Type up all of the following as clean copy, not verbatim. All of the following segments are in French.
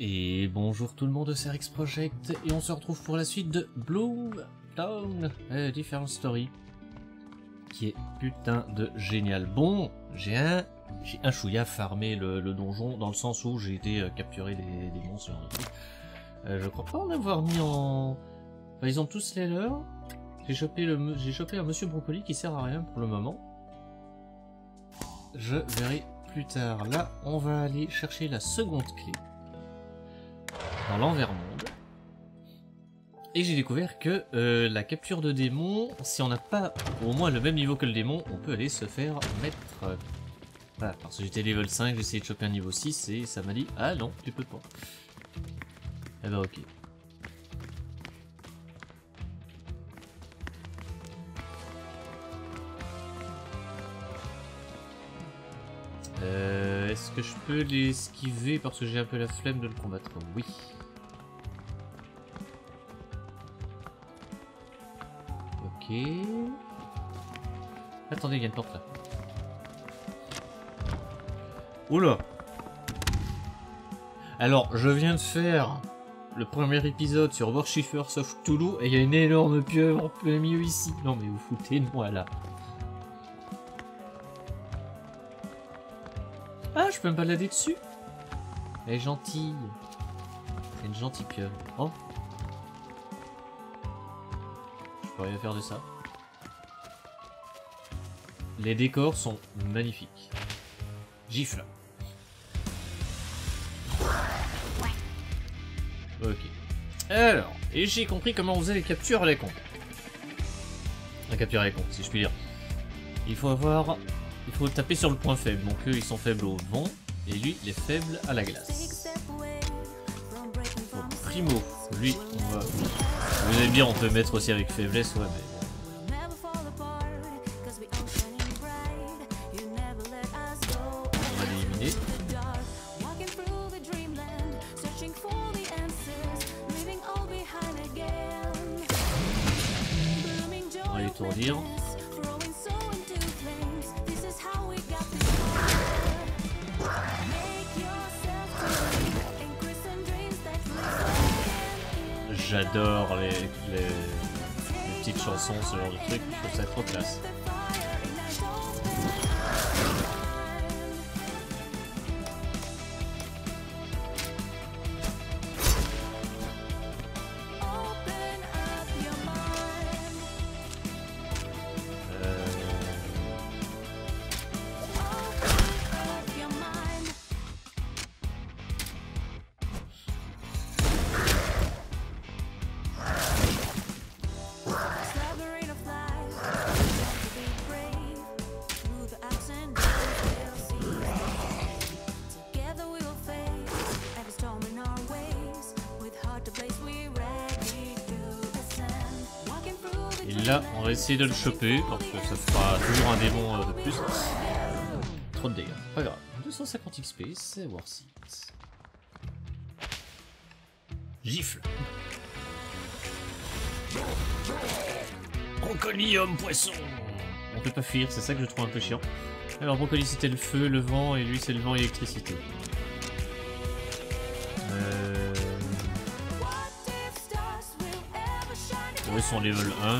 Et bonjour tout le monde, c'est Rex Project et on se retrouve pour la suite de Bloom Town Different Story, qui est putain de génial. Bon, j'ai un chouïa farmé le donjon, dans le sens où j'ai été capturer des monstres. Je crois pas en avoir mis en... Enfin, ils ont tous les leurs. J'ai chopé un monsieur brocoli qui sert à rien pour le moment. Je verrai plus tard. Là, on va aller chercher la seconde clé dans l'envers-monde. Et j'ai découvert que la capture de démons, si on n'a pas au moins le même niveau que le démon, on peut aller se faire mettre... Voilà, parce que j'étais level 5, j'ai essayé de choper un niveau 6 et ça m'a dit « Ah non, tu peux pas ». Eh ben ok. Est-ce que je peux l'esquiver parce que j'ai un peu la flemme de le combattre? Oui. Ok. Attendez, il y a une porte là. Oula. Alors, je viens de faire le premier épisode sur Worshippers of Cthulhu et il y a une énorme pieuvre en plein milieu ici. Non mais vous foutez de moi là. Ah, je peux me balader dessus. Elle est gentille. C'est une gentille pieuvre. Oh. Je peux rien faire de ça. Les décors sont magnifiques. Gifle. Ok. Alors, et j'ai compris comment on faisait les captures à la con. La capture à la con, si je puis dire. Il faut taper sur le point faible. Donc eux, ils sont faibles au vent, et lui, il est faible à la glace. Donc, Primo, lui, on va... Vous allez me dire, on peut mettre aussi avec faiblesse, ouais, mais... On va l'éliminer. On va l'étourdir. J'adore les petites chansons, ce genre de truc, je trouve ça trop classe. Et là, on va essayer de le choper, parce que ça fera toujours un démon de plus. Trop de dégâts, pas grave. 250 XP, c'est worth it. Gifle. Brocoli, homme, poisson. On peut pas fuir, c'est ça que je trouve un peu chiant. Alors, brocoli, c'était le feu, le vent, et lui, c'est le vent et l'électricité. Ils sont level 1.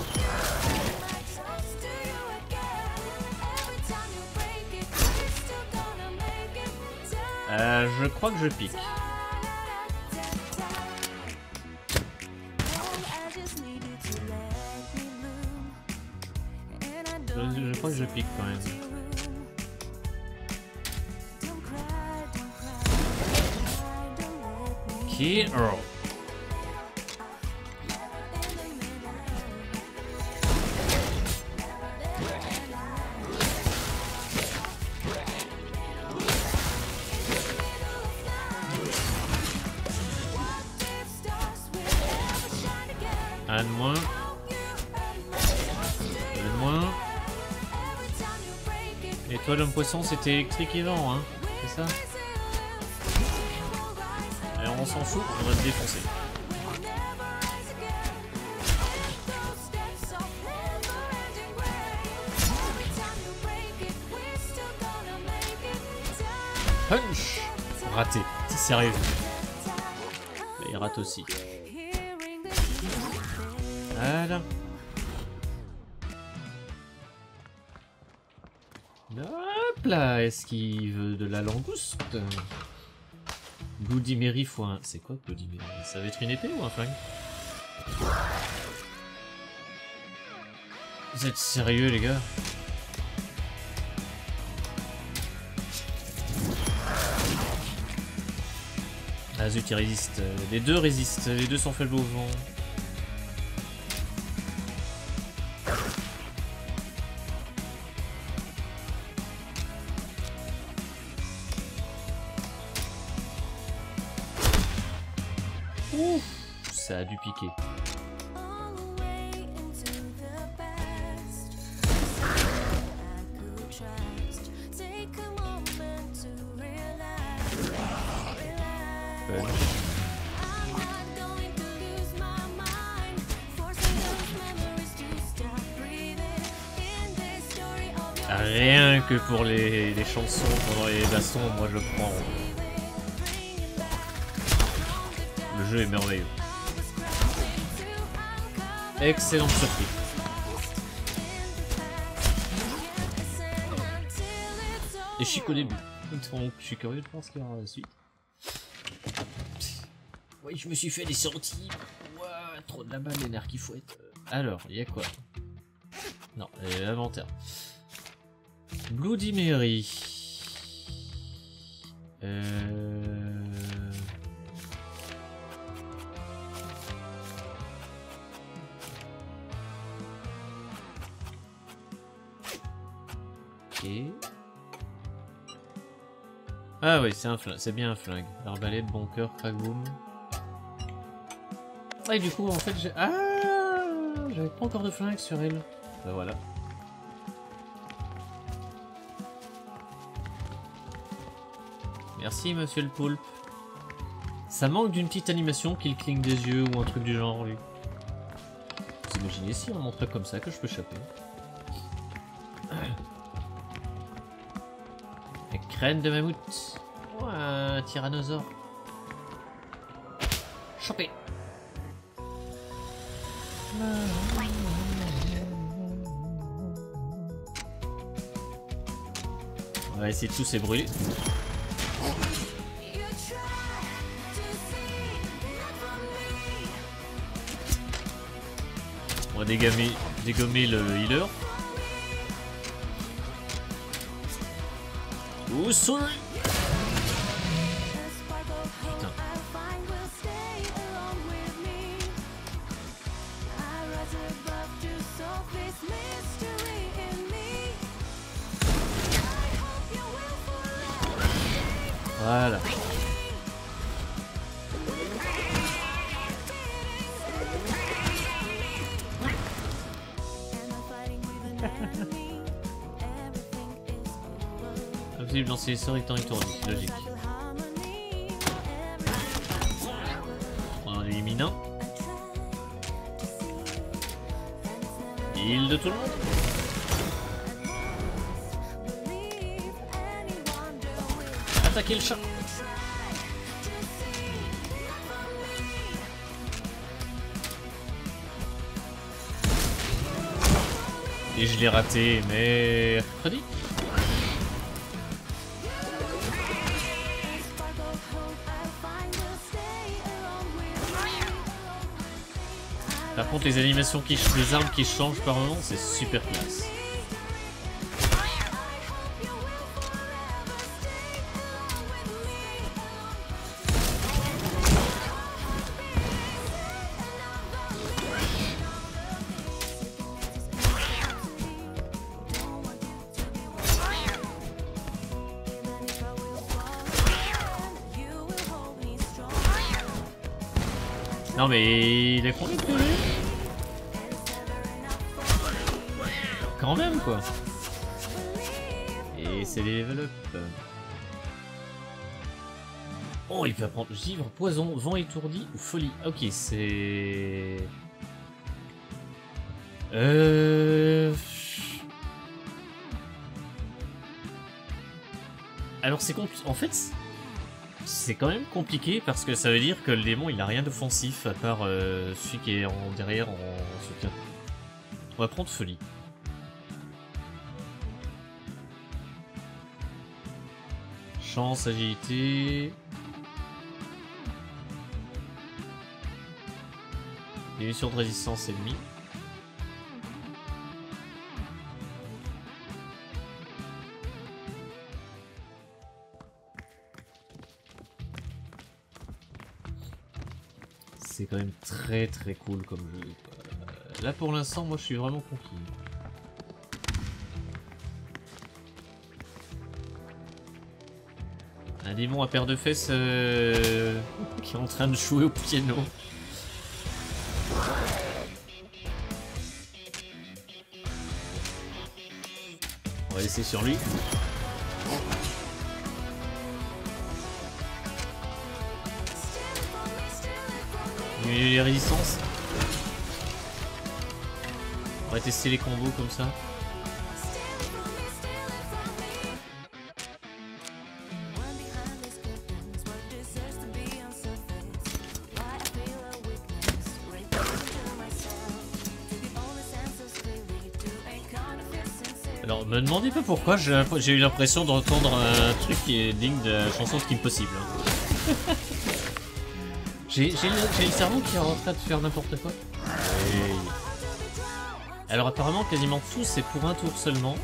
Je crois que je pique. Je crois que je pique quand même. Ok. Oh. Un de moins. Un de moins. Et toi, l'homme poisson, c'était électrique et vent, hein? C'est ça? Alors on s'en fout, on va te défoncer. Punch! Raté, c'est sérieux. rate aussi. Voilà. Hop là, est-ce qu'il veut de la langouste? Bloody Mary x1. C'est quoi Bloody Mary? Ça va être une épée ou un flingue? Vous êtes sérieux les gars? Ah zut, il résiste. Les deux résistent. Les deux sont faibles au vent. Ouf, ça a dû piquer. Rien que pour les chansons pendant les bastons, moi je le prends. Le jeu est merveilleux. Excellente surprise. Et je suis qu'au début. Donc je suis curieux de voir ce qu'il y aura la suite. Oui, je me suis fait des sorties. Ouah, trop de la balle, les nerfs qui fouettent. Alors, il y a quoi? Non, l'inventaire. Bloody Mary. Ok. Ah oui, c'est un flingue, c'est bien un flingue. Arbalète, bon cœur, crack-boom. Et du coup, en fait, j'ai... Ah, j'avais pas encore de flingue sur elle. Bah voilà. Merci, monsieur le poulpe. Ça manque d'une petite animation qu'il cligne des yeux ou un truc du genre, lui. Vous imaginez si on montrait comme ça que je peux choper. La crâne de mammouth. Oh, un tyrannosaure. Chopé. On va essayer de tous les brûler. On va dégommer le healer. Ouh, sorry. Putain. Voilà. Impossible de lancer les sorts étant étourdi, logique. On en élimine un. Heal de tout le monde. Attaquer le chat. Et je l'ai raté, mercredi. Par contre, les animations les armes qui changent par moment, c'est super classe. Non mais il est combien de PV? Quand même quoi. Et c'est les level up. Oh, il peut apprendre givre, poison, vent étourdi ou folie. Ok, c'est... Alors c'est compliqué. En fait, C'est quand même compliqué parce que ça veut dire que le démon il a rien d'offensif à part celui qui est en derrière en soutien. On va prendre folie. Chance, agilité. Diminution de résistance ennemie. C'est quand même très très cool comme jeu. Là pour l'instant, moi je suis vraiment conquis. Un démon à paire de fesses qui est en train de jouer au piano. On va laisser sur lui. Diminuer les résistances. On va tester les combos comme ça. Alors, me demandez pas pourquoi, j'ai eu l'impression d'entendre un truc qui est digne de la chanson de Kim Possible. Hein. J'ai le cerveau qui est en train de faire n'importe quoi. Hey. Alors apparemment, quasiment tout, c'est pour un tour seulement.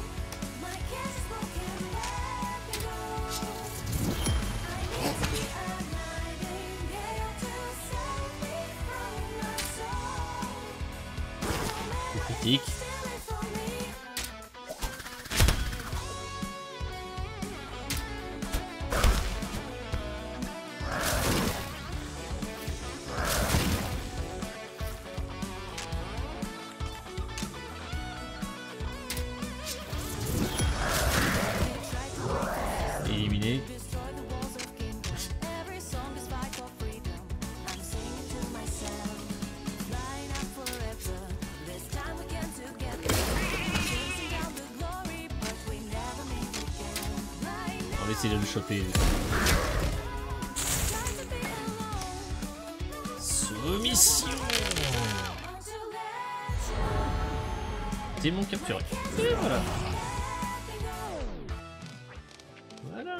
Critique. Éliminé. On va essayer de le choper. Soumission. Démon capturé. Et voilà. Voilà.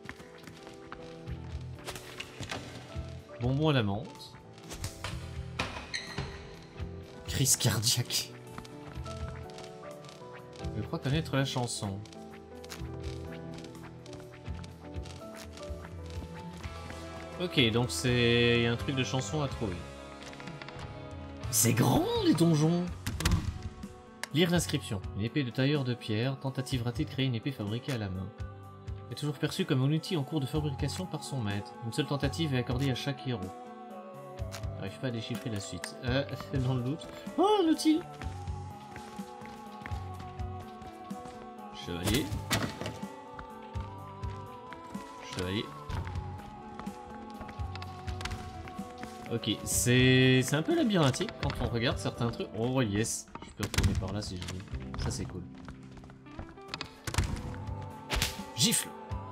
Bonbon à la menthe. Crise cardiaque. Je crois connaître la chanson. Ok, donc c'est... Il y a un truc de chanson à trouver. C'est grand les donjons. Lire l'inscription. Une épée de tailleur de pierre. Tentative ratée de créer une épée fabriquée à la main. Est toujours perçu comme un outil en cours de fabrication par son maître. Une seule tentative est accordée à chaque héros. J'arrive pas à déchiffrer la suite. Dans le doute. Oh, un outil. Chevalier. Chevalier. Ok, c'est un peu labyrinthique quand on regarde certains trucs. Oh yes, je peux retourner par là si je veux. Ça c'est cool. Gifle.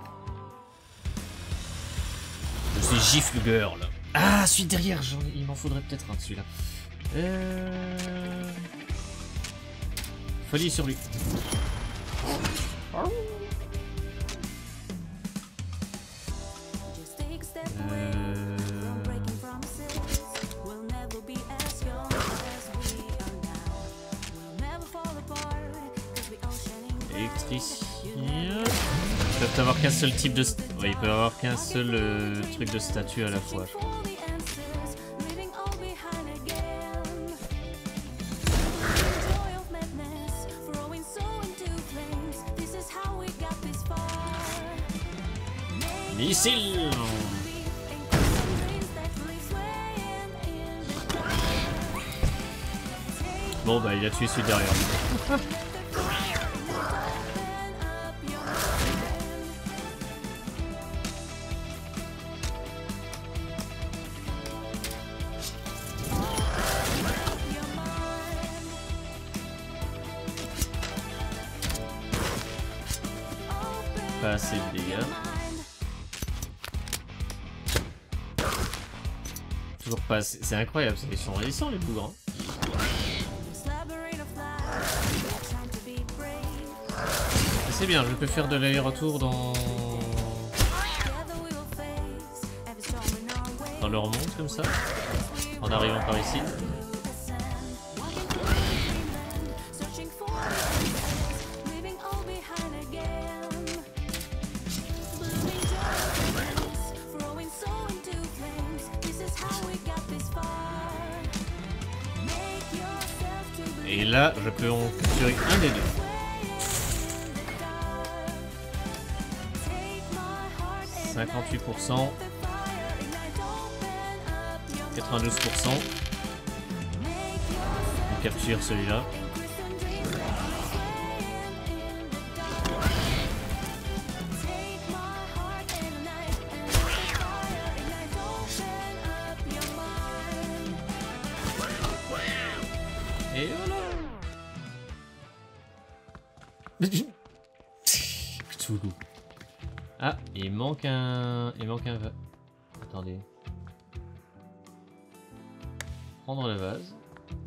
Je suis Gifle Girl. Ah, celui derrière, il m'en faudrait peut-être un de celui-là. Folie sur lui. Électricien. Ils peuvent avoir qu'un seul type de... Ouais, ils peuvent avoir qu'un seul truc de statut à la fois, je crois. Missile. Bon bah il a tué celui derrière. Pas assez de dégâts. toujours pas. C'est incroyable, ils sont résistants les bougres. Hein. C'est bien, je peux faire de l'aller-retour dans leur monde comme ça, en arrivant par ici. Et là, je peux en capturer un des deux. « 58%. 92%. On capture celui-là. Et voilà. Cthulhu. Ah, il manque un... Attendez. Prendre le vase.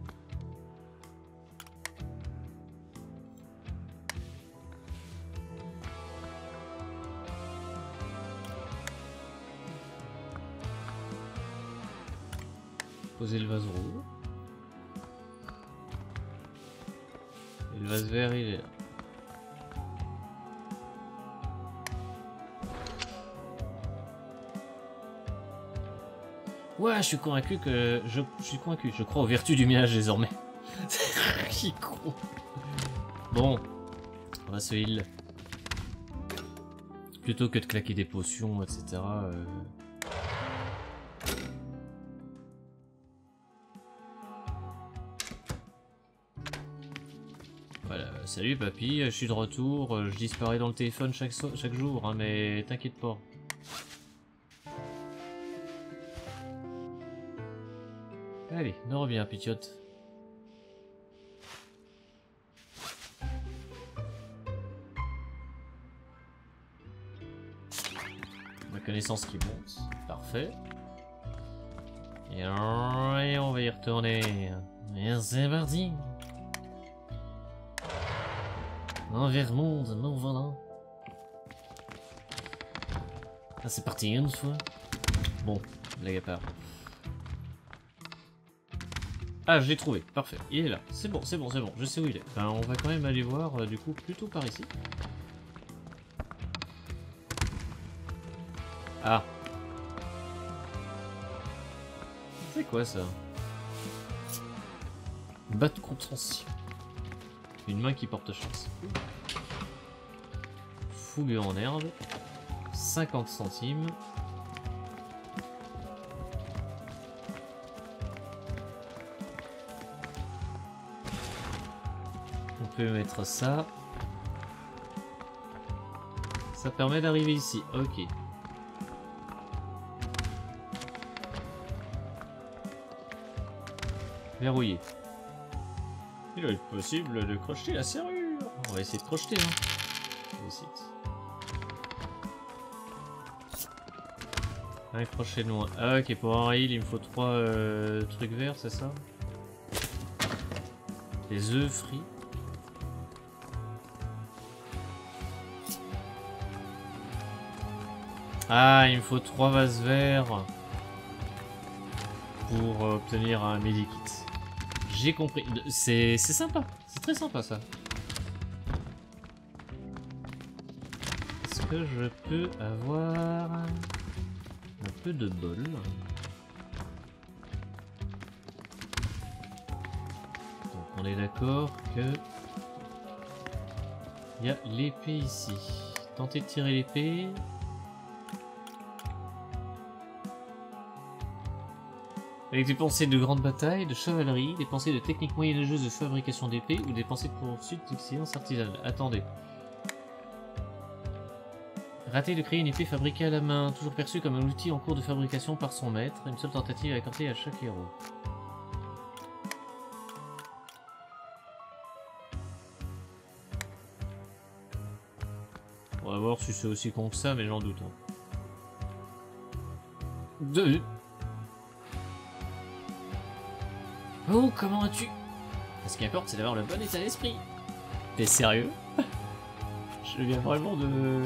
Poser le vase rouge. Et le vase vert, il est là. Ouais, je suis convaincu que... Je suis convaincu, je crois aux vertus du ménage désormais. Qui con. Bon, on va se heal. Plutôt que de claquer des potions, etc. Voilà, salut papy, je suis de retour, je disparais dans le téléphone chaque jour, hein, mais t'inquiète pas. Allez, ne reviens, pitiote. Ma connaissance qui monte, parfait. Et on va y retourner. Et c'est parti. Envers monde, non voilà. Ah, c'est parti une fois. Bon, blague à part. Ah, je l'ai trouvé, parfait, il est là, c'est bon, c'est bon, c'est bon, je sais où il est. Ben, on va quand même aller voir, du coup, plutôt par ici. Ah. C'est quoi ça? Bas de contention. Une main qui porte chance. Fougue en herbe. 50 centimes. On peut mettre ça. Ça permet d'arriver ici. Ok. Verrouillé. Il va être possible de crocheter la serrure. On va essayer de crocheter. Hein. Un crochet de moins. Ah, ok, pour un heal, il me faut 3 trucs verts, c'est ça? Les œufs frits. Ah, il me faut 3 vases verts pour obtenir un medikit. J'ai compris. C'est sympa. C'est très sympa ça. Est-ce que je peux avoir un peu de bol? Donc on est d'accord que il y a l'épée ici. Tenter de tirer l'épée. Avec des pensées de grande bataille, de chevalerie, des pensées de techniques moyenâgeuses de fabrication d'épée ou des pensées de poursuite d'excellence artisanale. Attendez. Rater de créer une épée fabriquée à la main, toujours perçue comme un outil en cours de fabrication par son maître, une seule tentative accordée à chaque héros. On va voir si c'est aussi con que ça, mais j'en doute. Hein. Oh, comment as-tu? Ce qui importe, c'est d'avoir le bon état d'esprit. T'es sérieux? Je viens vraiment de...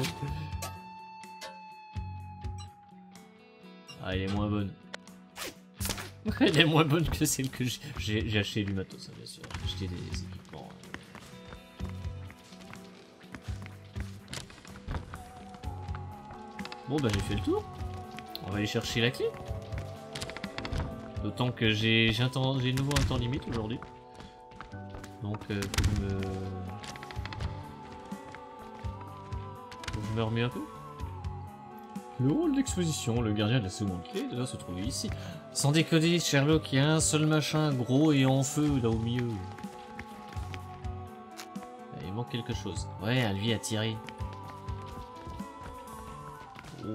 Ah, elle est moins bonne. Elle est moins bonne que celle que j'ai acheté du matos, bien sûr. J'ai acheté des équipements. Bon, bah j'ai fait le tour. On va aller chercher la clé. D'autant que j'ai de nouveau un temps limite aujourd'hui. Donc, faut que je me remets un peu. Le hall d'exposition, le gardien de la seconde clé doit se trouver ici. Sans décoder, Sherlock, il y a un seul machin gros et en feu là au milieu. Il manque quelque chose. Ouais, un levier à tirer. Oh.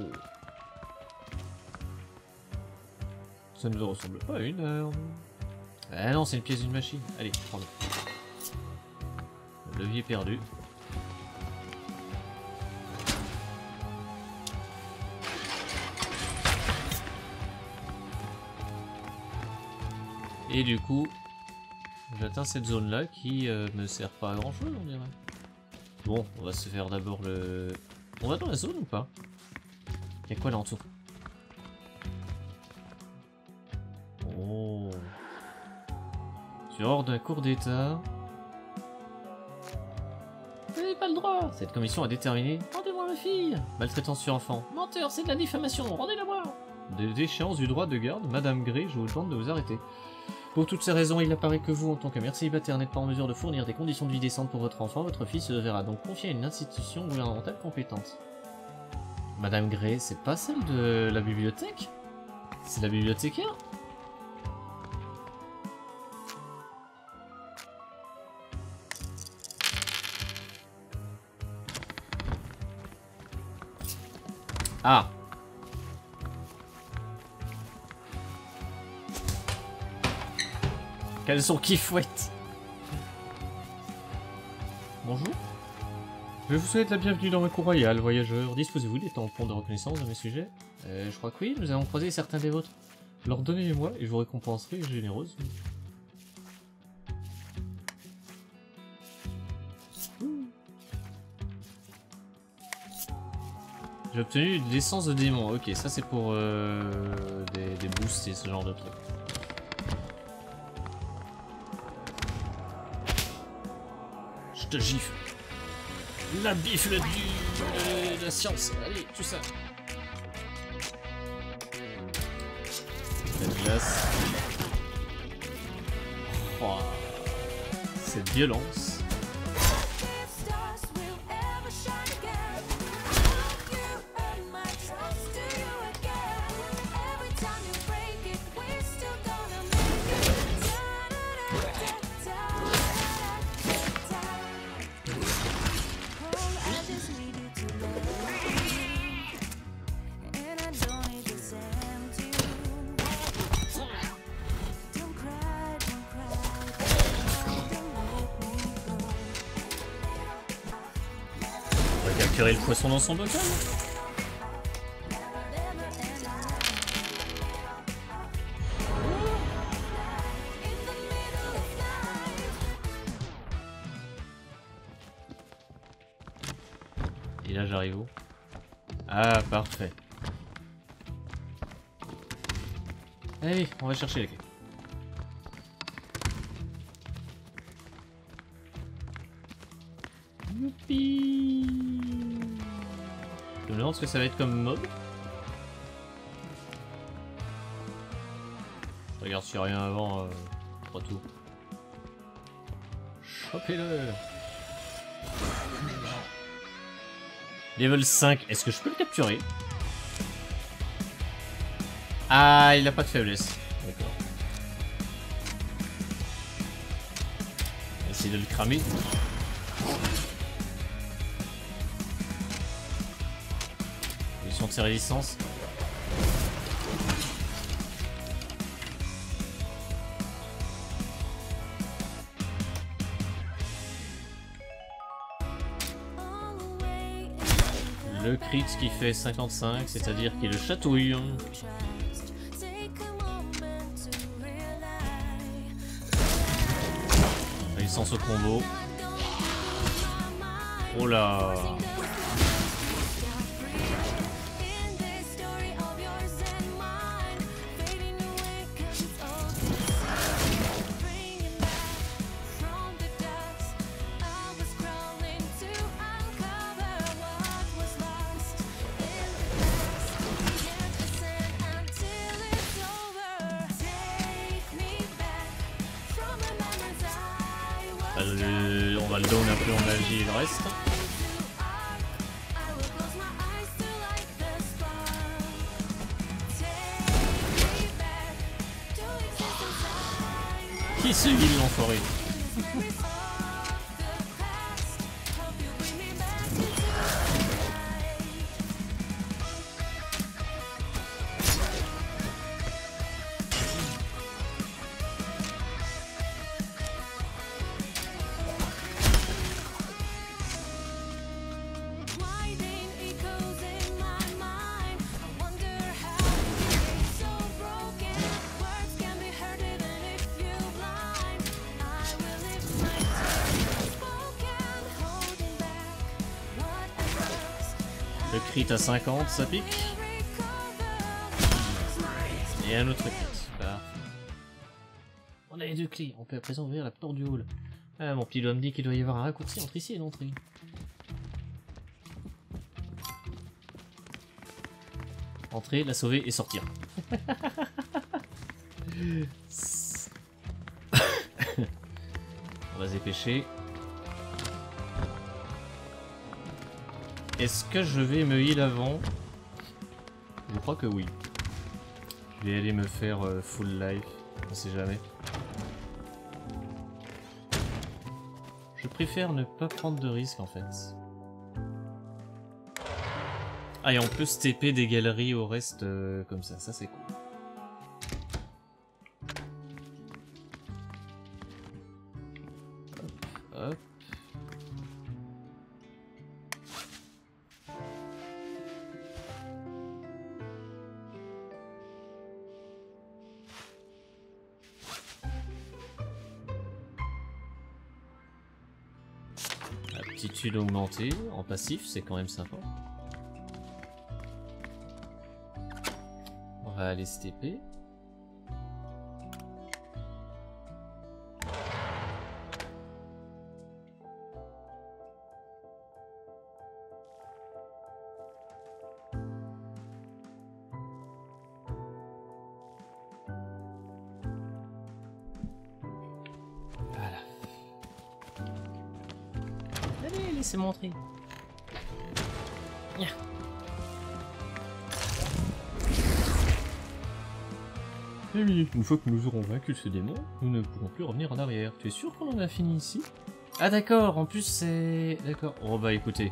Ça ne nous ressemble pas à une arme. Ah non, c'est une pièce d'une machine. Allez, prends-le. Le levier perdu. Et du coup, j'atteins cette zone-là qui me sert pas à grand-chose, on dirait. Bon, on va se faire d'abord le... On va dans la zone ou pas? Y'a quoi là en dessous? Oh. Tu es hors d'un cours d'état. Vous n'avez pas le droit. Cette commission a déterminé. Rendez-moi ma fille. Maltraitance sur enfant. Menteur, c'est de la diffamation. Rendez-la moi. Des déchéances du droit de garde, Madame Gray, je vous demande de vous arrêter. Pour toutes ces raisons, il apparaît que vous, en tant que mère célibataire, n'êtes pas en mesure de fournir des conditions de vie décentes pour votre enfant. Votre fils se verra donc confié à une institution gouvernementale compétente. Madame Gray, c'est pas celle de la bibliothèque? C'est la bibliothécaire? Ah! Caleçon qui fouette. Bonjour. Je vous souhaite la bienvenue dans ma cour royale, voyageurs. Disposez-vous des tampons de reconnaissance de mes sujets? Je crois que oui, nous avons croisé certains des vôtres. Alors donnez-les-moi et je vous récompenserai généreusement. J'ai obtenu de l'essence de démon. Ok, ça c'est pour des boosts et ce genre de trucs. Je te gifle. La bifle de la science. Allez, tout ça. La glace. Oh, cette violence. Capturer le poisson dans son bocal. Et là j'arrive où? Ah parfait. Allez, on va chercher les clés. Youpi! Je me demande ce que ça va être comme mob. Je regarde s'il n'y a rien avant. Pas tout. Chopez-le! Level 5. Est-ce que je peux le capturer? Ah, il a pas de faiblesse. D'accord. On va essayer de le cramer. De ses résistances. Le crit qui fait 55, c'est-à-dire qu'il le chatouille. Résistance au combo. Oh là. On va le down un peu en magie et le reste. Qui se heal l'enfoiré? Le crit à 50, ça pique. Et un autre crit. Parfait. On a les 2 clés. On peut à présent ouvrir la porte du hall. Ah, mon petit doigt me dit qu'il doit y avoir un raccourci entre ici et l'entrée. Entrer, la sauver et sortir. On va se dépêcher. Est-ce que je vais me heal avant? Je crois que oui. Je vais aller me faire full life. On sait jamais. Je préfère ne pas prendre de risques en fait. Ah, et on peut se TP des galeries au reste comme ça. Ça c'est cool. Hop, hop. Aptitude augmentée en passif, c'est quand même sympa. On va aller se TP. Voilà. Allez, laissez-moi entrer. Yeah. Amy, une fois que nous aurons vaincu ce démon, nous ne pourrons plus revenir en arrière. Tu es sûr qu'on en a fini ici? Ah d'accord, en plus c'est... D'accord. Oh bah écoutez.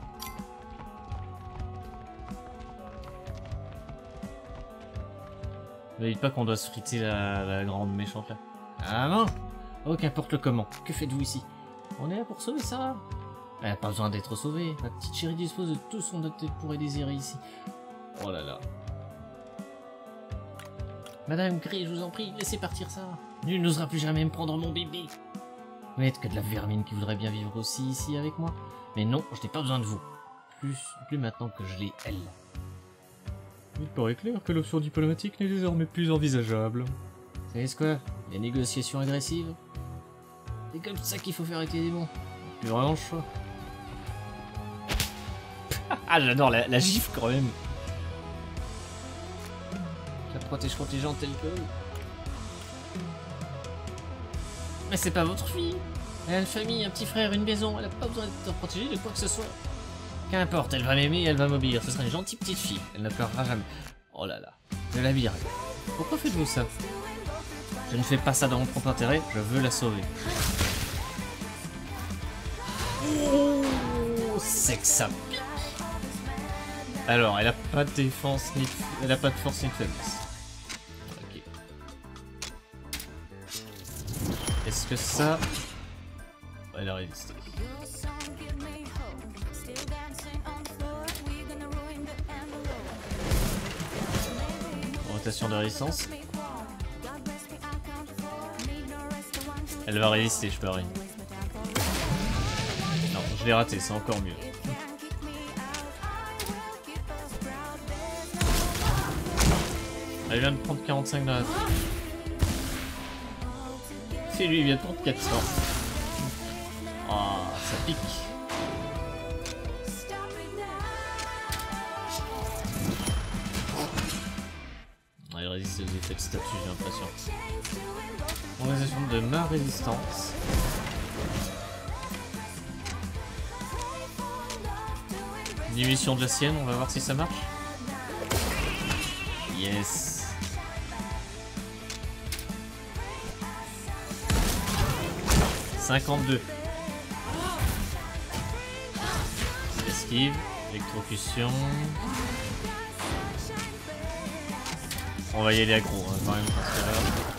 Ne dites pas qu'on doit se friter la grande méchante là. Ah non. Oh, qu'importe le comment. Que faites-vous ici? On est là pour sauver Sarah. Elle n'a pas besoin d'être sauvée. Ma petite chérie dispose de tout son tête pour y désirer ici. Oh là là. Madame Gray, je vous en prie, laissez partir Sarah. Nul n'osera plus jamais me prendre mon bébé. Vous n'êtes que de la vermine qui voudrait bien vivre aussi ici avec moi. Mais non, je n'ai pas besoin de vous. Plus maintenant que je l'ai, elle. Il paraît clair que l'option diplomatique n'est désormais plus envisageable. Vous savez ce quoi? Les négociations agressives. C'est comme ça qu'il faut faire avec les démons. Plus vraiment le choix. Ah, j'adore la gifle quand même. La protège contingente telle que... Mais c'est pas votre fille. Elle a une famille, un petit frère, une maison. Elle a pas besoin d'être protégée de quoi que ce soit. Qu'importe, elle va m'aimer et elle va m'obéir. Ce sera une gentille petite fille. Elle ne pleurera jamais. Oh là là. Je la virerai. Pourquoi faites-vous ça? Je ne fais pas ça dans mon propre intérêt. Je veux la sauver. Oh, c'est que ça pique. Alors, elle a pas de défense ni de... Elle a pas de force ni de faiblesse. Ok. Est-ce que ça... Elle a résisté. Rotation de résistance. Elle va résister, je parie. l'ai raté, c'est encore mieux. Ah, il vient de prendre 45 dans la tête. C'est lui, il vient de prendre 400. Ah, ça pique. Ah, il résiste aux effets de statut, j'ai l'impression. Organisation de ma résistance. Diminution de la sienne, on va voir si ça marche. Yes. 52. Esquive, électrocution. On va y aller aggro hein, quand même parce que là.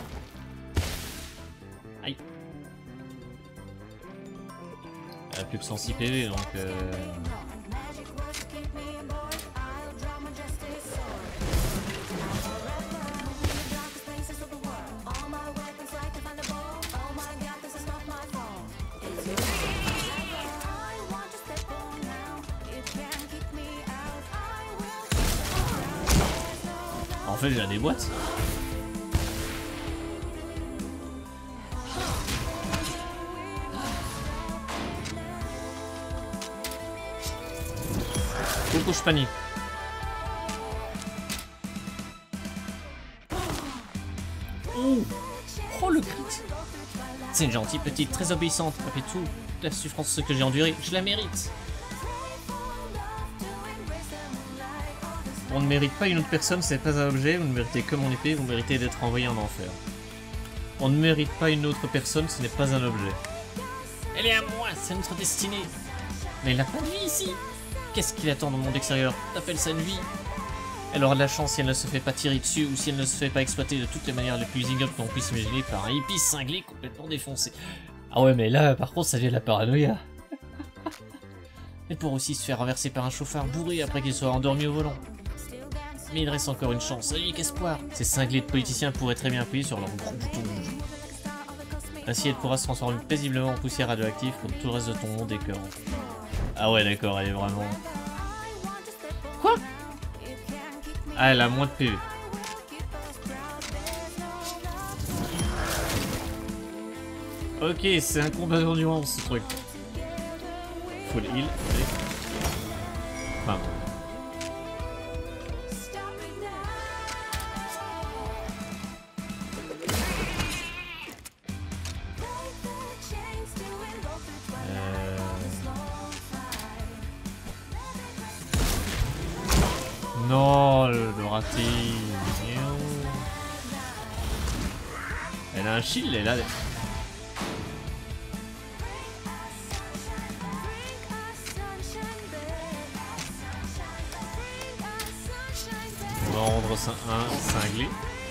Aïe. Elle a plus que 106 PV donc en fait j'ai des boîtes. Coucou je panique. Oh le crit. C'est une gentille petite, très obéissante. Après tout, la souffrance que j'ai endurée, je la mérite. On ne mérite pas une autre personne, ce n'est pas un objet, vous ne méritez que mon épée, vous méritez d'être envoyé en enfer. On ne mérite pas une autre personne, ce n'est pas un objet. Elle est à moi, c'est notre destinée. Mais elle n'a pas de vie ici. Qu'est-ce qu'il attend dans le monde extérieur? T'appelles ça une vie? Elle aura de la chance si elle ne se fait pas tirer dessus ou si elle ne se fait pas exploiter de toutes les manières les plus ignobles qu'on puisse imaginer par un hippie cinglé complètement défoncé. Ah ouais mais là par contre ça devient de la paranoïa. Et pour aussi se faire renverser par un chauffeur bourré après qu'il soit endormi au volant. Mais il reste encore une chance, unique espoir. Ces cinglés de politiciens pourraient très bien appuyer sur leur gros bouton rouge. Ainsi elle pourra se transformer paisiblement en poussière radioactive comme tout le reste de ton monde écœurant. Ah ouais d'accord, elle est vraiment... Quoi? Ah elle a moins de PV. Ok, c'est un combat d'endurance ce truc. Faut le heal. Enfin bon. Non, le raté. Elle a un shield, elle a... On va rendre ça un cinglé.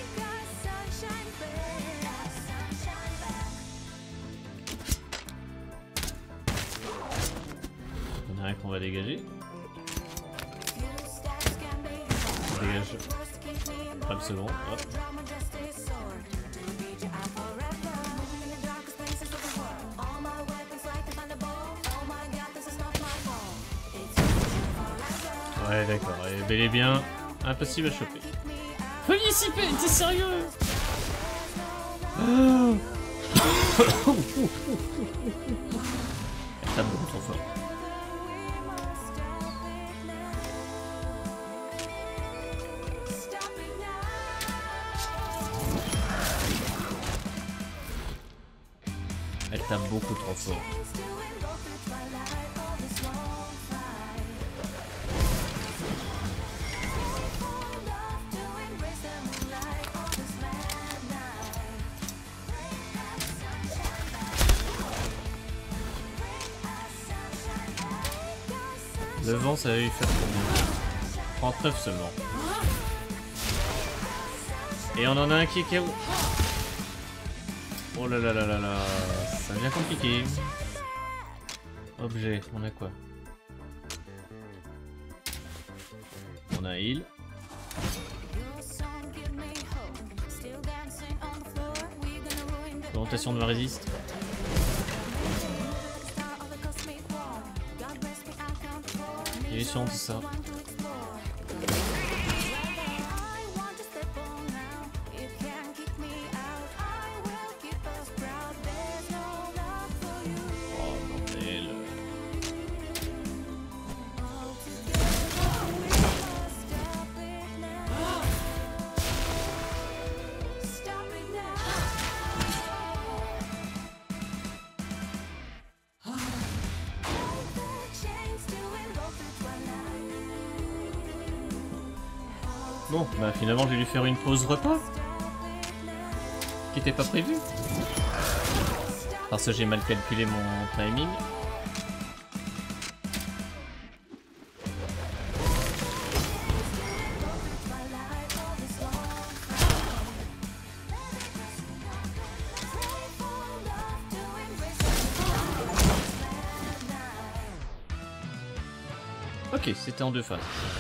Il y en a un qu'on va dégager. Dégage. 30 secondes, hop. Ouais d'accord, elle est bel et bien impossible à choper. Félicipé, t'es sérieux? Elle tape beaucoup trop fort. Elle tape beaucoup trop fort. Le vent, ça va lui faire combien? 39 seulement. Et on en a un qui est KO. Oh là là là là là, ça devient compliqué. Objet, on a quoi? On a heal. Augmentation de ma résiste. Il est sur tout ça. Bon, bah finalement j'ai dû faire une pause repas. Qui était pas prévu. Parce que j'ai mal calculé mon timing. Ok, c'était en deux phases.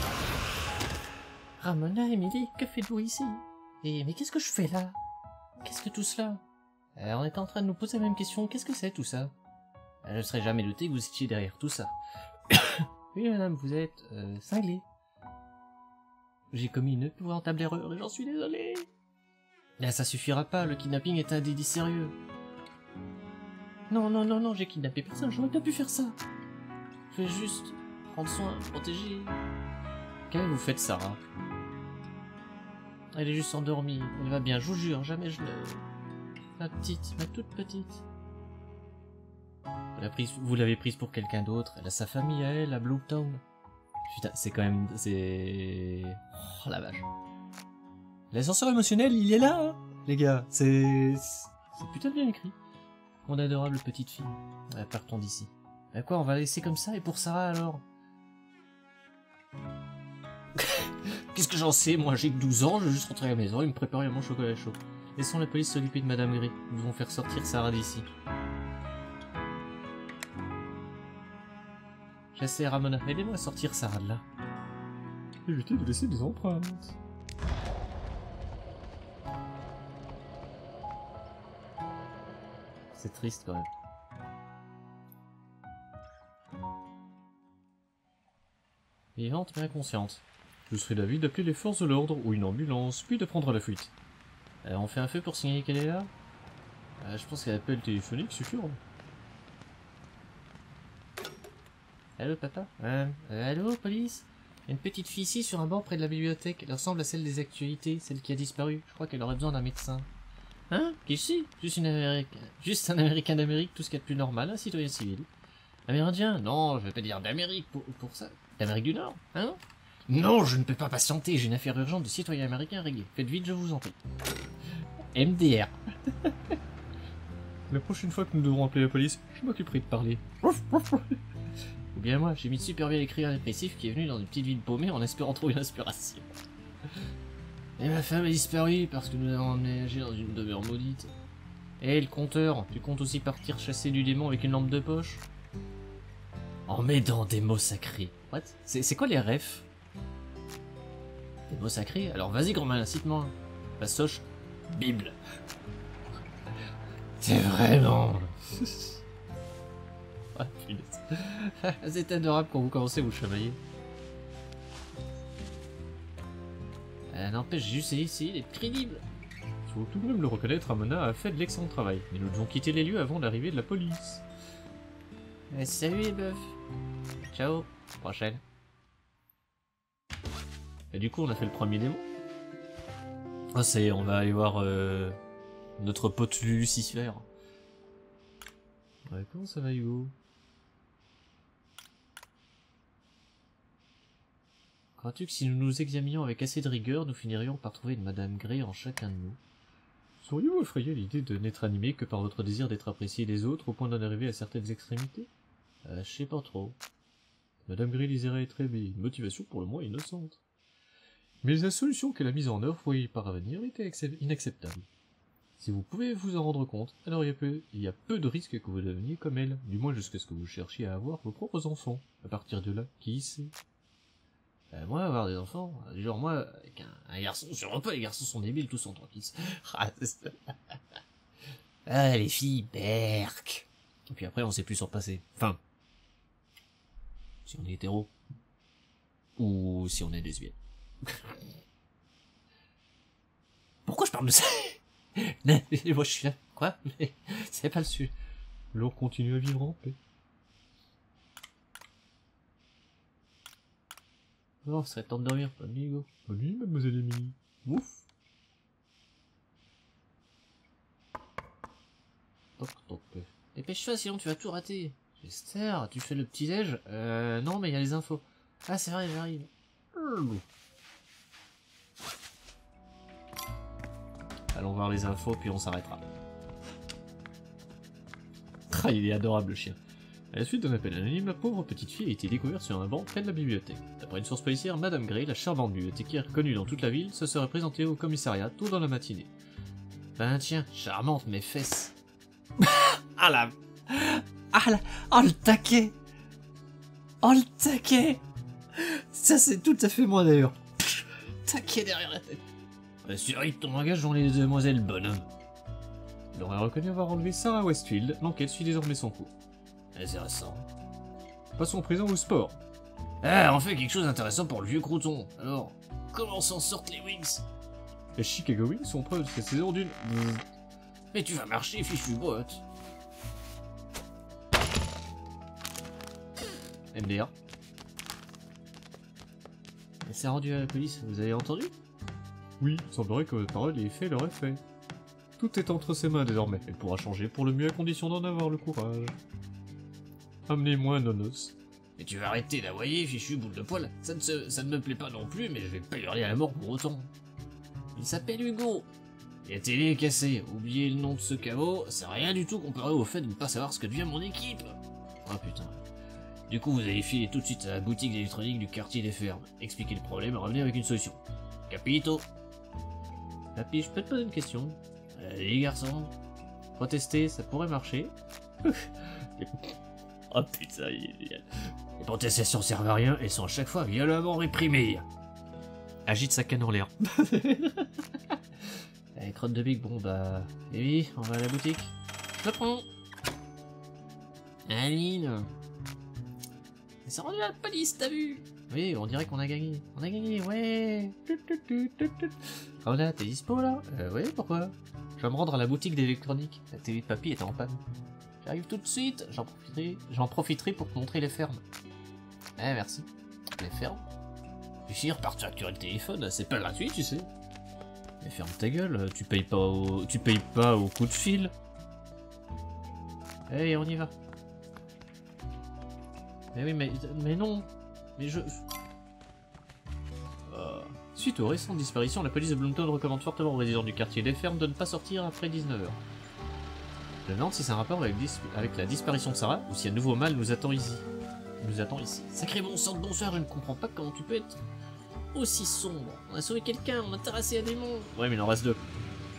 Ramona, Emily, que faites-vous ici? Mais qu'est-ce que je fais là? Qu'est-ce que tout cela? On était en train de nous poser la même question, qu'est-ce que c'est tout ça? Je ne serais jamais douté que vous étiez derrière tout ça. Oui madame, vous êtes cinglé. J'ai commis une épouvantable erreur et j'en suis désolé. Là, ça suffira pas, le kidnapping est un délit sérieux. Non, non, non, non, j'ai kidnappé personne, j'aurais pas pu faire ça. Je vais juste prendre soin, protéger. Qu'est-ce que vous faites, Sarah? Elle est juste endormie, elle va bien, je vous jure, jamais je ne... Ma petite, ma toute petite. Vous l'avez prise pour quelqu'un d'autre, elle a sa famille à elle, à Bluetown. Putain, c'est quand même... c'est... Oh la vache. L'ascenseur émotionnel, il est là, hein, les gars, c'est putain bien écrit. Mon adorable petite fille. Partons d'ici. Quoi, on va la laisser comme ça, et pour Sarah alors? Qu'est-ce que j'en sais, moi j'ai que 12 ans, je vais juste rentrer à la maison et me préparer à mon chocolat chaud. Laissons la police s'occuper de Madame Gray, nous devons faire sortir Sarah d'ici. J'essaie Ramona, aidez-moi à sortir Sarah de là. Évitez de laisser des empreintes. C'est triste quand même. Vivante mais inconsciente. Je serais d'avis d'appeler les forces de l'ordre ou une ambulance, puis de prendre la fuite. On fait un feu pour signaler qu'elle est là? Je pense qu'un appel téléphonique suffira. Allô papa? Allô police? Il y a une petite fille ici sur un banc près de la bibliothèque. Elle ressemble à celle des actualités, celle qui a disparu. Je crois qu'elle aurait besoin d'un médecin. Hein? Qui ici? Juste un Américain d'Amérique, tout ce qu'il y a de plus normal, un citoyen civil. Amérindien? Non, je vais pas dire d'Amérique pour ça. D'Amérique du Nord? Hein? Non, je ne peux pas patienter, j'ai une affaire urgente de citoyen américain à régler. Faites vite, je vous en prie. MDR. La prochaine fois que nous devrons appeler la police, je m'occuperai de parler. Ou bien moi, j'ai mis super bien l'écrivain dépressif qui est venu dans une petite ville paumée en espérant trouver une inspiration. Et ma femme a disparu parce que nous avons emménagé dans une demeure maudite. Et le compteur, tu comptes aussi partir chasser du démon avec une lampe de poche? En m'aidant des mots sacrés. What? C'est quoi les refs? Des mots sacrés? Alors vas-y grand malin, cite-moi. Passoche, Bible. C'est vraiment... Ah, punaise. C'est adorable quand vous commencez à vous chamailler. N'empêche, j'ai juste essayé d'être crédible. Il faut tout de même le reconnaître, Ramona a fait de l'excellent travail. Mais nous devons quitter les lieux avant l'arrivée de la police. Salut les bœufs. Ciao, prochaine. Et du coup, on a fait le premier démon. Ah, ça y est, on va aller voir notre pote Lucifer. Ouais, comment ça va, Hugo? Crois-tu que si nous nous examinions avec assez de rigueur, nous finirions par trouver une Madame Gray en chacun de nous? Seriez-vous effrayé à l'idée de n'être animé que par votre désir d'être apprécié des autres au point d'en arriver à certaines extrémités? Je sais pas trop. Madame Gray désirait être aimée, une motivation pour le moins innocente. Mais la solution qu'elle a mise en œuvre pour y parvenir était inacceptable. Si vous pouvez vous en rendre compte, alors il y a peu de risques que vous deveniez comme elle, du moins jusqu'à ce que vous cherchiez à avoir vos propres enfants. À partir de là, qui sait? Moi, avoir des enfants, genre moi, avec un garçon, je pas, les garçons sont débiles, tous sont tranquilles. Ah, les filles, berk. Et puis après, on sait plus s'en passer. Enfin, si on est hétéro. Ou si on est lesbienne. Pourquoi je parle de ça? Moi je suis là. Quoi? C'est pas le sujet. L'or continue à vivre en paix. Oh, ce serait temps de dormir. Bonne nuit, Hugo. Bonne nuit, mademoiselle Émilie. Ouf. Toc, toc. Dépêche-toi, sinon tu vas tout rater. Esther, tu fais le petit-déj? Non, mais il y a les infos. Ah, c'est vrai, j'arrive. Allons voir les infos, puis on s'arrêtera. Ah, il est adorable, le chien. À la suite d'un appel anonyme, la pauvre petite fille a été découverte sur un banc près de la bibliothèque. D'après une source policière, Madame Gray, la charmante bibliothécaire connue dans toute la ville, se serait présentée au commissariat tôt dans la matinée. Ben tiens, charmante, mes fesses. Ah la... Ah la... Oh le taquet. Oh le taquet. Ça c'est tout à fait moi d'ailleurs. Taquet derrière la tête. Assurie ton langage dans les demoiselles bonhomme. Il aurait reconnu avoir enlevé Sarah Westfield, l'enquête suit désormais son cours. C'est récent. Passons présent au sport. Ah, on fait quelque chose d'intéressant pour le vieux crouton. Alors, comment s'en sortent les Wings? Les Chicago Wings sont preuves de cette saison d'une... Mais tu vas marcher, fichu botte. MDR. Elle s'est rendue à la police, vous avez entendu? Oui, il semblerait que votre parole et les faits l'auraient fait. Tout est entre ses mains désormais. Elle pourra changer pour le mieux à condition d'en avoir le courage. Amenez-moi un nonos. Mais tu vas arrêter d'aboyer, fichu boule de poil. Ça ne me plaît pas non plus, mais je vais pas hurler à la mort pour autant. Il s'appelle Hugo. La télé est cassée. Oubliez le nom de ce caveau, c'est rien du tout comparé au fait de ne pas savoir ce que devient mon équipe. Oh putain. Du coup, vous allez filer tout de suite à la boutique d'électronique du quartier des fermes. Expliquez le problème et revenez avec une solution. Capito. Papy, je peux te poser une question? Les garçons, protester, ça pourrait marcher. Oh putain, les protestations servent à rien et sont à chaque fois violemment réprimées. Agite sa canne en l'air. Allez, crotte de bique, bon bah... Et oui, on va à la boutique. Je le prends. Aline. Elle s'est rendue à la police, t'as vu? Oui, on dirait qu'on a gagné. On a gagné, ouais. Rhoda, t'es dispo là? Oui, pourquoi? Je vais me rendre à la boutique d'électronique. La télé de papy est en panne. J'arrive tout de suite, j'en profiterai pour te montrer les fermes. Eh, merci. Les fermes? Puis repars facturer le téléphone, c'est pas gratuit, tu sais. Mais ferme ta gueule, tu payes pas au coup de fil. Allez, on y va. Mais oui, mais non. Mais je... Suite aux récentes disparitions, la police de Bloomtown recommande fortement aux résidents du quartier des fermes de ne pas sortir après 19h. Je me demande si c'est un rapport avec la disparition de Sarah, ou si un nouveau mal nous attend ici. Sacré bon sang de bonsoir, je ne comprends pas comment tu peux être aussi sombre. On a sauvé quelqu'un, on a terrassé un démon. Ouais, mais il en reste deux.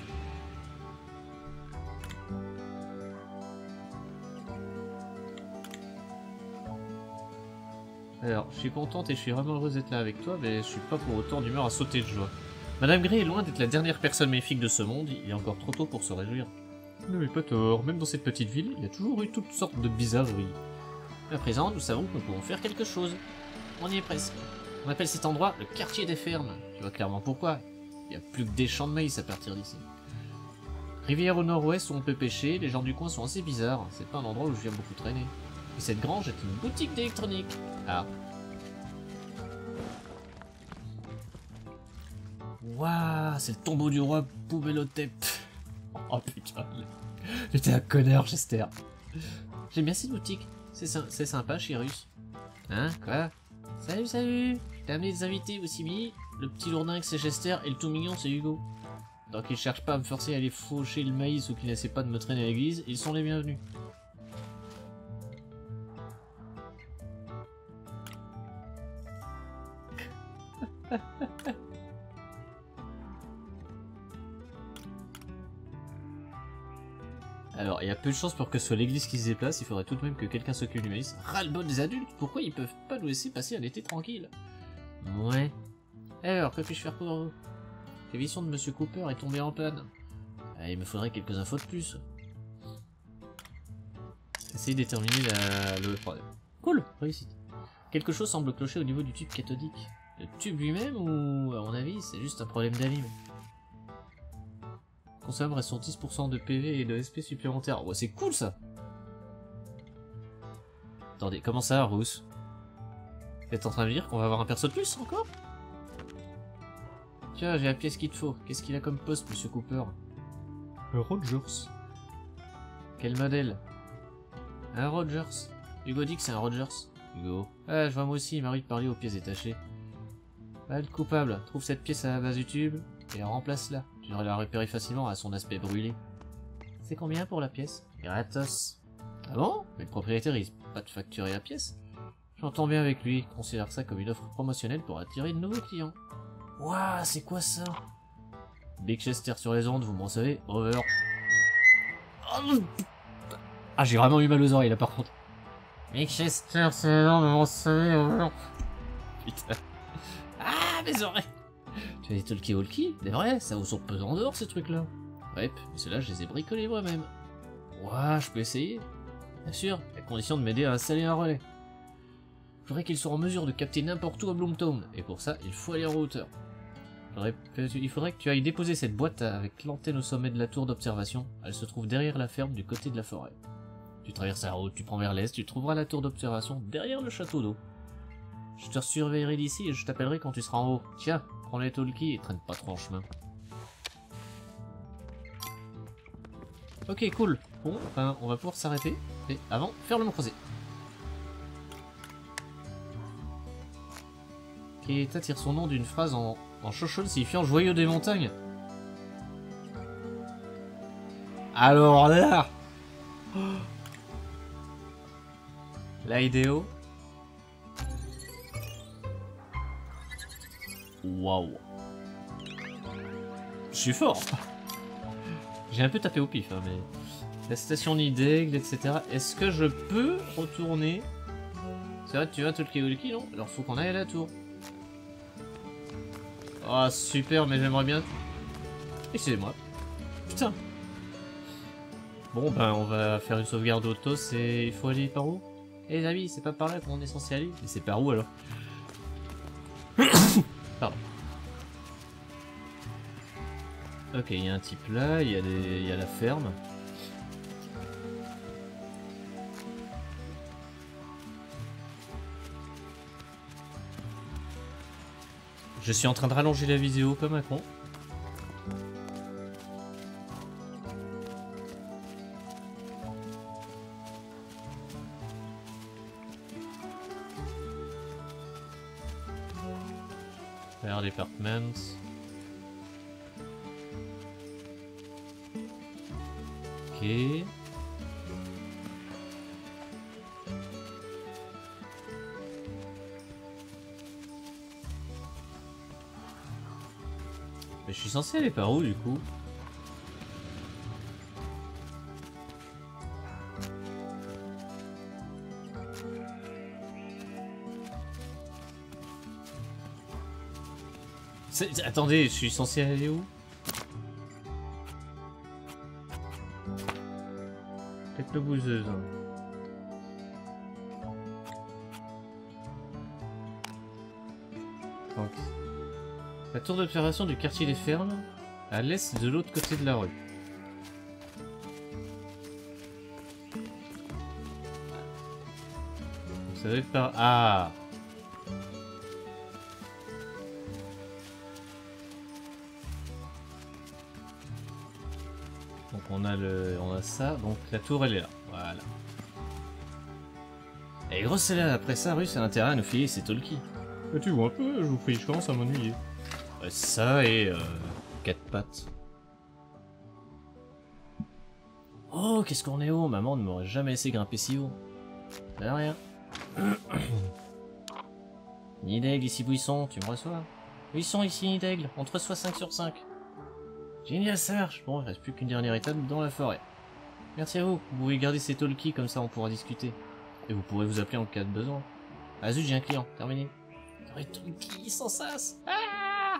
Alors, je suis contente et je suis vraiment heureuse d'être là avec toi, mais je suis pas pour autant d'humeur à sauter de joie. Madame Gray est loin d'être la dernière personne méfique de ce monde, il est encore trop tôt pour se réjouir. Ne n'avez pas tort, même dans cette petite ville, il y a toujours eu toutes sortes de bizarreries. À présent, nous savons que nous pouvons faire quelque chose. On y est presque. On appelle cet endroit le quartier des fermes. Tu vois clairement pourquoi. Il n'y a plus que des champs de maïs à partir d'ici. Rivière au nord-ouest où on peut pêcher, les gens du coin sont assez bizarres. C'est pas un endroit où je viens beaucoup traîner. Et cette grange est une boutique d'électronique. Ah. Waouh, c'est le tombeau du roi Poubelotep. Oh putain, j'étais un connard, Chester. J'aime bien cette boutique. C'est sympa, Chirus. Hein, quoi? Salut, salut. Je t'ai amené des invités aussi mis. Le petit lourdingue, c'est Chester, et le tout mignon, c'est Hugo. Donc ils cherchent pas à me forcer à aller faucher le maïs ou qu'ils n'essaient pas de me traîner à l'église, ils sont les bienvenus. Alors, il y a peu de chance pour que ce soit l'église qui se déplace, il faudrait tout de même que quelqu'un s'occupe du maïs. Ras-le-bol des adultes, pourquoi ils peuvent pas nous laisser passer un été tranquille? Ouais. Alors, que puis-je faire pour vous? La vision de Monsieur Cooper est tombée en panne. Ah, il me faudrait quelques infos de plus. Essayez de déterminer le problème. Cool, réussite. Quelque chose semble clocher au niveau du tube cathodique. Le tube lui-même ou, à mon avis, c'est juste un problème d'abîme. Consomme reste 10% de PV et de SP supplémentaires. Ouais, c'est cool ça. Attendez, comment ça, Rousse? Vous êtes en train de dire qu'on va avoir un perso de plus encore? Tiens, j'ai la pièce qu'il te faut. Qu'est-ce qu'il a comme poste, Monsieur Cooper? Le Rogers. Quel modèle? Un Rogers. Hugo dit que c'est un Rogers. Hugo. Ah, je vois moi aussi, il m'arrive de parler aux pièces détachées. Bah, le coupable, trouve cette pièce à la base du tube et remplace-la. Tu devrais la repérer facilement à son aspect brûlé. C'est combien pour la pièce? Gratos. Ah bon? Mais le propriétaire risque pas de facturer la pièce? J'entends bien avec lui, considère ça comme une offre promotionnelle pour attirer de nouveaux clients. Ouah, c'est quoi ça? Big Chester sur les ondes, vous m'en savez? Over. Ah, j'ai vraiment eu mal aux oreilles là par contre. Big Chester sur les ondes, vous m'en savez? Over. Putain. Ah, mes oreilles! Tu as des talkie-walkie? C'est vrai, ça vous sort pesant dehors ces trucs-là. Ouais, mais ceux-là, je les ai bricolés moi-même. Ouah, je peux essayer? Bien sûr, à condition de m'aider à installer un relais. Je voudrais qu'ils soient en mesure de capter n'importe où à Bloomtown, et pour ça, il faut aller en hauteur. Il faudrait que tu ailles déposer cette boîte avec l'antenne au sommet de la tour d'observation. Elle se trouve derrière la ferme du côté de la forêt. Tu traverses la route, tu prends vers l'est, tu trouveras la tour d'observation derrière le château d'eau. Je te surveillerai d'ici et je t'appellerai quand tu seras en haut. Tiens, prends les talkies et traîne pas trop en chemin. Ok, cool. Bon, ben, on va pouvoir s'arrêter. Mais avant, faire le mot croisé. Keita tire son nom d'une phrase en chochole signifiant joyau des montagnes. Alors là, la idéo. Waouh. Je suis fort. J'ai un peu tapé au pif, hein, mais... La station nid d'aigle, etc. Est-ce que je peux retourner? C'est vrai que tu vas talkie-walkie, non? Alors faut qu'on aille à la tour. Ah, super, mais j'aimerais bien... Excusez-moi. Putain. Bon, ben, on va faire une sauvegarde auto, c'est... Il faut aller par où? Eh les amis, c'est pas par là qu'on est censé aller. Mais c'est par où, alors? Pardon. Ok, il y a un type là, il y a la ferme. Je suis en train de rallonger la vidéo comme un con. Fire Department. Ok. Mais je suis censé aller par où du coup? Attendez, je suis censé aller où? Peut-être le bouseuse. Hein. Donc, la tour d'observation du quartier des fermes, à l'est de l'autre côté de la rue. Donc, ça doit être par... Ah! Donc on a ça, donc la tour elle est là, voilà. Elle est grosse celle-là, après ça, Russe a intérêt à nous filer ses talkies. Tu vois un peu, je vous prie, je commence à m'ennuyer. Ça et 4 pattes. Oh, qu'est-ce qu'on est haut, maman ne m'aurait jamais laissé grimper si haut. De rien. Nid d'aigle, ici Buisson, tu me reçois? Buisson, ici Nid d'aigle, on te reçoit 5 sur 5. Génial, ça marche. Bon, il reste plus qu'une dernière étape dans la forêt. Merci à vous. Vous pouvez garder ces talkies, comme ça on pourra discuter. Et vous pourrez vous appeler en cas de besoin. Ah zut, j'ai un client. Terminé. Les talkies sans sas. Ah,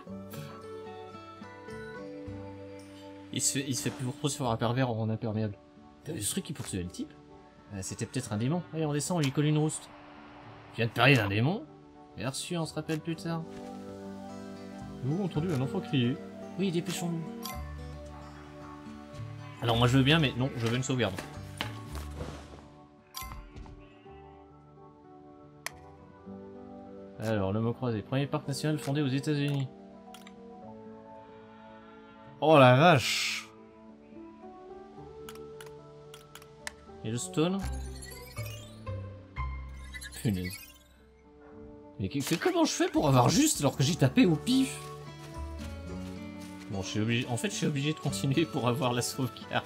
il se fait plus poursuivre un pervers en imperméable. T'as vu ce truc qui poursuivait le type? C'était peut-être un démon. Allez, on descend, on lui colle une rouste. Tu viens de parler d'un démon? Bien reçu, on se rappelle plus tard. Nous avons entendu un enfant crier. Oui, dépêchons-nous. Alors moi je veux bien, mais non, je veux une sauvegarde. Alors, le mot croisé. Premier parc national fondé aux États-Unis. Oh la vache! Et le stone? Punaise. Mais comment je fais pour avoir juste alors que j'ai tapé au pif? Bon, je suis obligé. En fait, je suis obligé de continuer pour avoir la sauvegarde.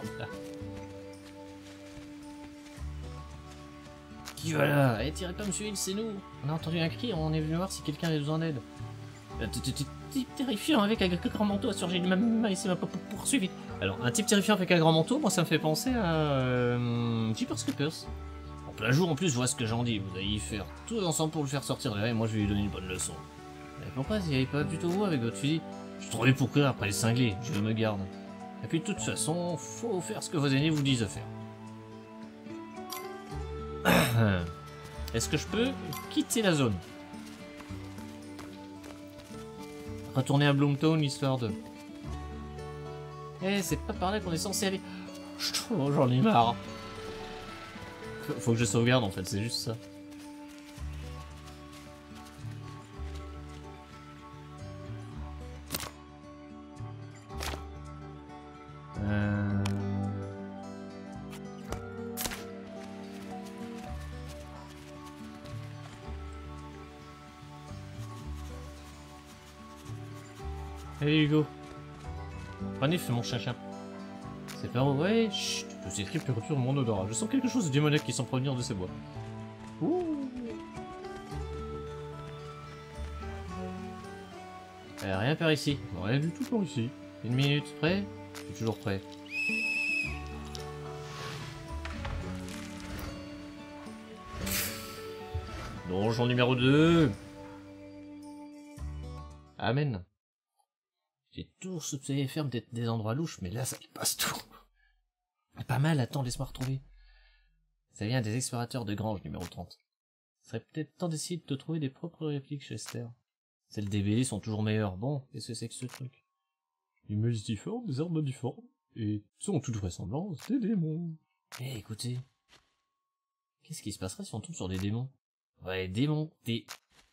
Qui va là? Eh, tirez pas monsieur Hill, c'est nous. On a entendu un cri, on est venu voir si quelqu'un avait besoin d'aide. Type terrifiant avec un grand manteau a surgi de ma main et m'a poursuivi. Alors, un type terrifiant avec un grand manteau, moi ça me fait penser à... Jeepers Creepers. En plein jour en plus, je vois ce que j'en dis. Vous allez y faire tous ensemble pour le faire sortir de là et moi je vais lui donner une bonne leçon. Mais pourquoi vous n'y allez pas plutôt vous avec votre fusil? Je suis tombé pour courir après les cinglés, je me garde. Et puis de toute façon, faut faire ce que vos aînés vous disent de faire. Est-ce que je peux quitter la zone? Retourner à Bloomtown, histoire de... Eh, c'est pas par là qu'on est censé aller. Oh, j'en ai marre. Faut que je sauvegarde en fait, c'est juste ça. Allez Hugo. Renif, mon chien. C'est pas vrai. Chut, je t'écris puis retourne mon odorat. Je sens quelque chose de démoniaque qui semble provenir de ces bois. Ouh. Rien par ici. Rien du tout par ici. Une minute, prêt? Je suis toujours prêt. Donjon numéro 2. Amen. J'ai toujours soupçonné les fermes d'être des endroits louches, mais là ça passe tout. Pas mal, attends, laisse-moi retrouver. Ça vient des explorateurs de Grange numéro 30. Ce serait peut-être temps d'essayer de te trouver des propres répliques, Chester. Celles des BD sont toujours meilleures. Bon, qu'est-ce que c'est que ce truc? Des mages difformes, des armes difformes, et sont toute vraisemblance des démons. Eh, écoutez. Qu'est-ce qui se passerait si on tombe sur des démons? Ouais, démons, des...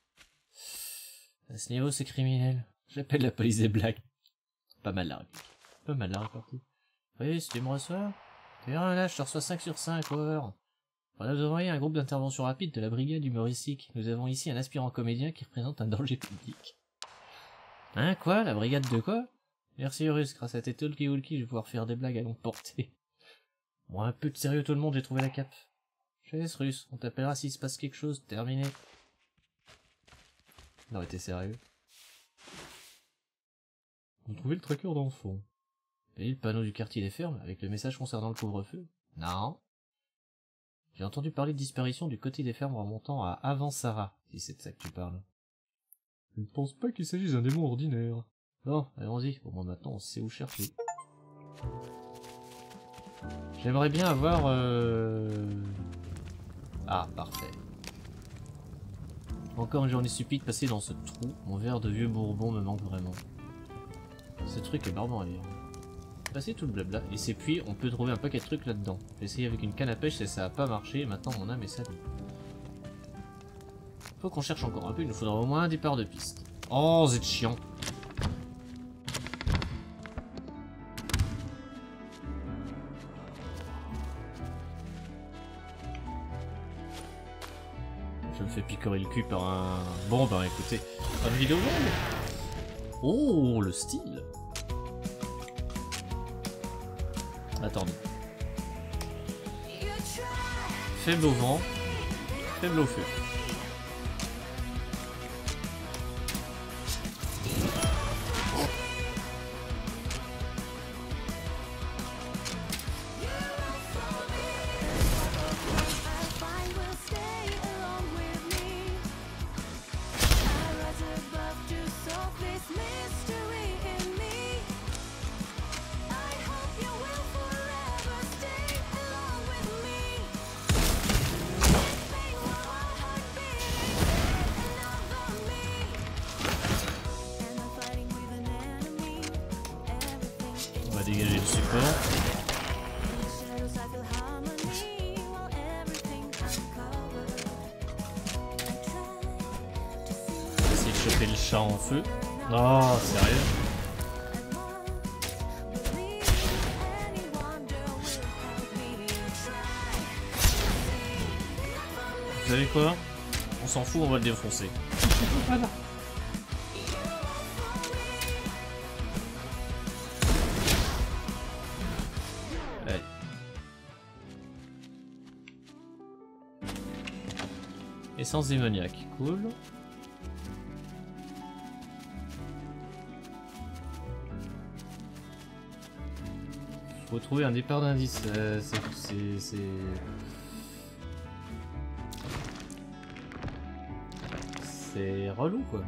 À ce niveau, c'est criminel. J'appelle la police des blagues. Pas mal la réplique. Pas mal la répartie. Oui, si tu me reçois. T'es rien là, je te reçois 5 sur 5, over. On a envoyé un groupe d'intervention rapide de la brigade humoristique. Nous avons ici un aspirant comédien qui représente un danger public. Hein, quoi? La brigade de quoi? Merci Russe, grâce à tes talkie-walkie, je vais pouvoir faire des blagues à longue portée. Bon, un peu de sérieux tout le monde, j'ai trouvé la cape. Je laisse Russe, on t'appellera s'il se passe quelque chose, terminé. Non, t'es sérieux? Vous trouvez le tracker d'enfant? Et le panneau du quartier des fermes, avec le message concernant le couvre-feu? Non. J'ai entendu parler de disparition du côté des fermes remontant à Avant Sarah, si c'est de ça que tu parles. Je ne pense pas qu'il s'agisse d'un démon ordinaire. Bon, allons-y, au moins maintenant on sait où chercher. J'aimerais bien avoir... Ah, parfait. Encore une journée stupide passée dans ce trou, mon verre de vieux bourbon me manque vraiment. Ce truc est barbant à lire. Passer tout le blabla, et c'est puis on peut trouver un paquet de trucs là-dedans. J'ai essayé avec une canne à pêche et ça a pas marché, et maintenant mon âme est salie. Faut qu'on cherche encore un peu, il nous faudra au moins un départ de piste. Oh, c'est chiant. Je me fais picorer le cul par un... Bon, bah écoutez, pas de vidéo longue. Oh, le style. Attendez. Faible au vent, faible au feu. choper le chat en feu. Oh, sérieux? Vous savez quoi? On s'en fout, on va le défoncer. Voilà. Allez. Essence démoniaque, cool. Faut trouver un départ d'indice. C'est relou quoi.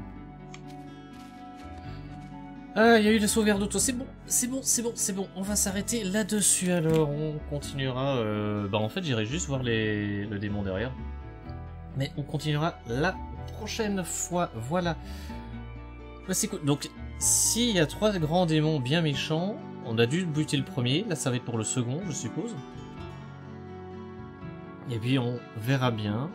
Ah, il y a eu la sauvegarde auto. C'est bon, c'est bon, c'est bon, c'est bon. On va s'arrêter là-dessus alors. On continuera. Bah en fait, j'irai juste voir le démon derrière. Mais on continuera la prochaine fois. Voilà. Bah, c'est cool. Donc, s'il y a 3 grands démons bien méchants, on a dû buter le premier. Là, ça va être pour le second, je suppose. Et puis, on verra bien.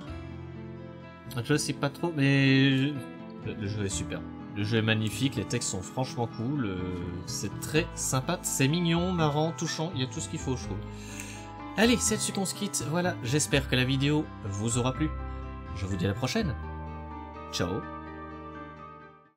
Je sais pas trop, mais le jeu est super. Le jeu est magnifique, les textes sont franchement cool. C'est très sympa, c'est mignon, marrant, touchant. Il y a tout ce qu'il faut, je trouve. Allez, c'est là-dessus qu'on se quitte. Voilà, j'espère que la vidéo vous aura plu. Je vous dis à la prochaine. Ciao.